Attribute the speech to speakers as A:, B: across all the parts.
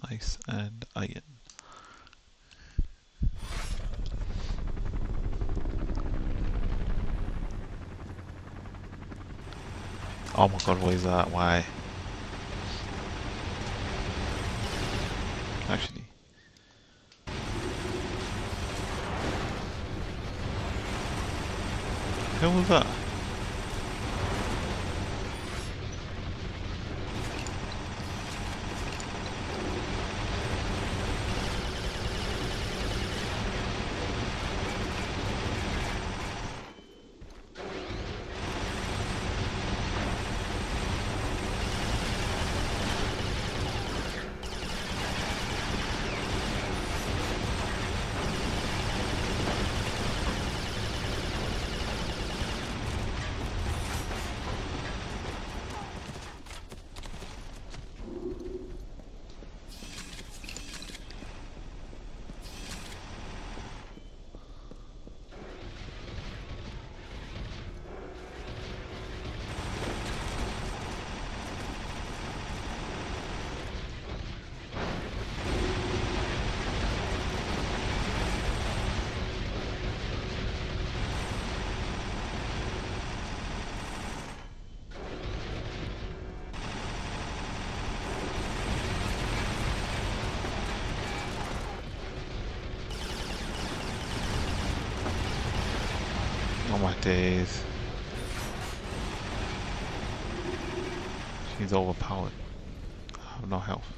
A: ice and iron. Oh my god, what is that? Why? Actually. Who was that? Oh my days. She's overpowered. I have no health.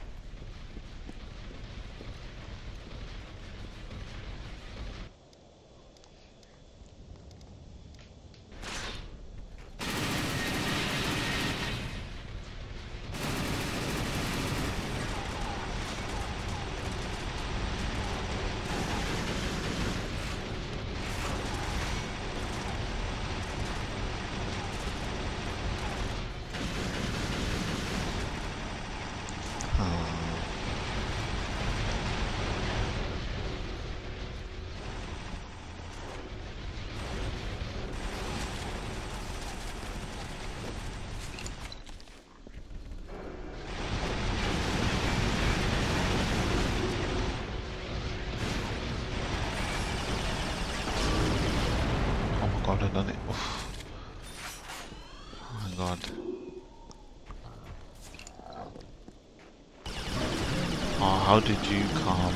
A: Oh my god, I've done it. Oof. Oh my god. Oh, how did you come?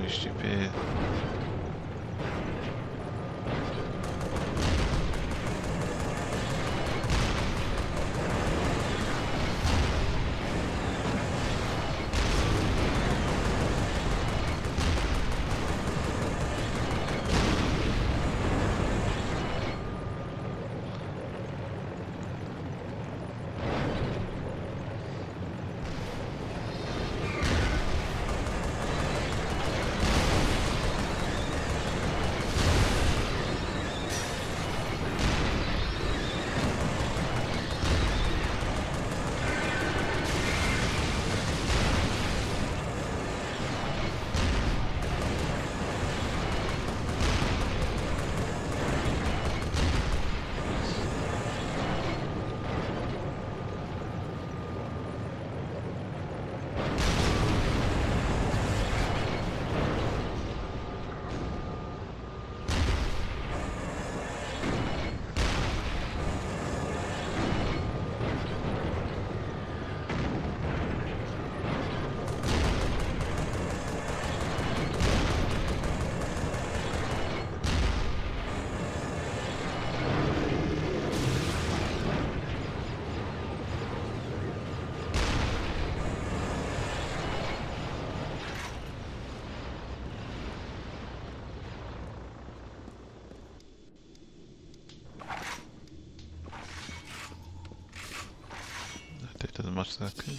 A: stupid. That doesn't much that good.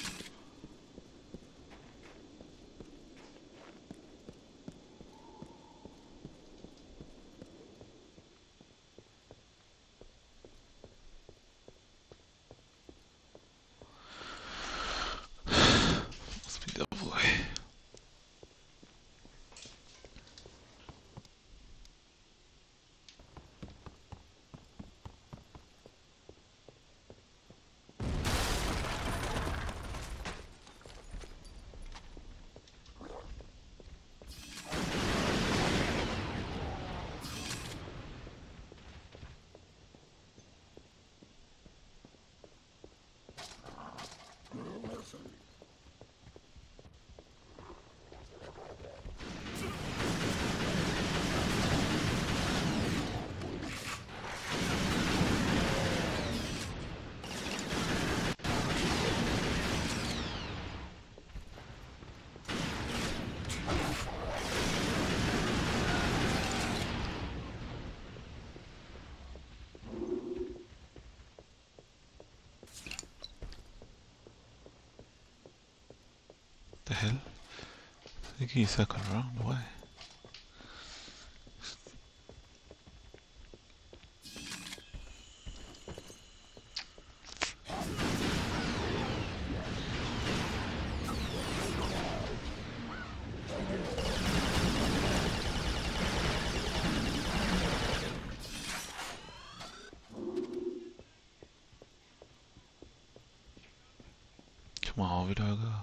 A: Must be the boy. The hell? I think he's circled around the way. Come on, Vidaga.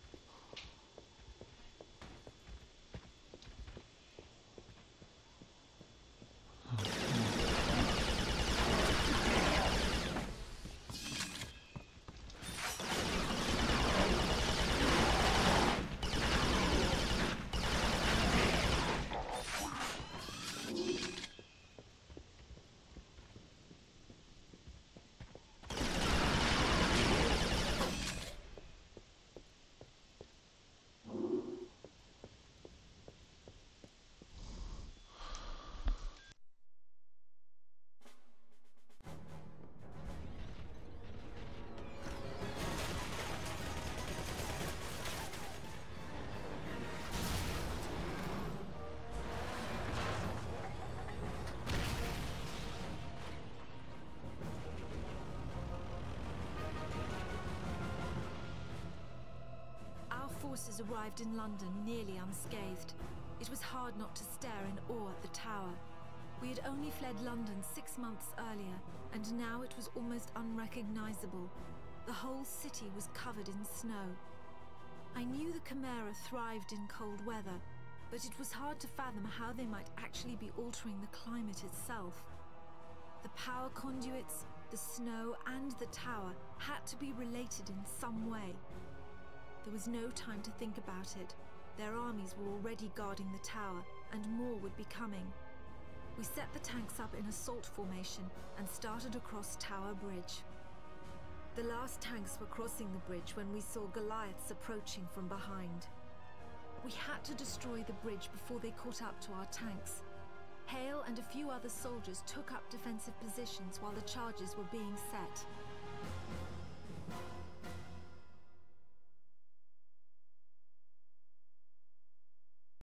B: Forces arrived in London nearly unscathed. It was hard not to stare in awe at the tower. We had only fled London 6 months earlier, and now it was almost unrecognizable. The whole city was covered in snow. I knew the Chimera thrived in cold weather, but it was hard to fathom how they might actually be altering the climate itself. The power conduits, the snow, and the tower had to be related in some way. There was no time to think about it. Their armies were already guarding the tower, and more would be coming. We set the tanks up in assault formation and started across Tower Bridge. The last tanks were crossing the bridge when we saw Goliaths approaching from behind. We had to destroy the bridge before they caught up to our tanks. Hale and a few other soldiers took up defensive positions while the charges were being set.